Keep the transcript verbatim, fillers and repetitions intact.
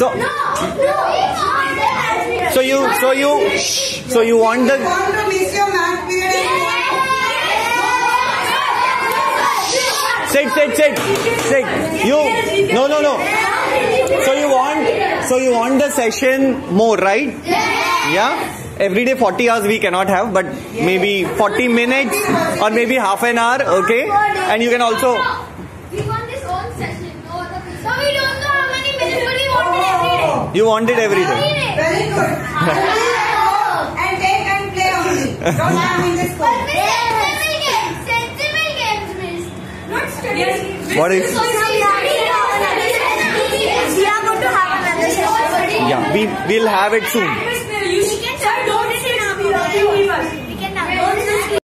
So, so you, so you, so you want the. Want to miss your math period? Sit, sit, sit, sit. You, no, no, no. So you want, so you want the session more, right? Yeah. Every day forty hours we cannot have, but maybe forty minutes or maybe half an hour, okay? And you can also. We want this own session. No other people. So we don't know how many minutes, but we want it every day. You want it every day. Very good. And take and play only. Don't have in this But school. miss, sensible games. Sensible games, miss. Not studying. What is? We are going to have another session. Yeah, we will have it soon. You can start doing it in our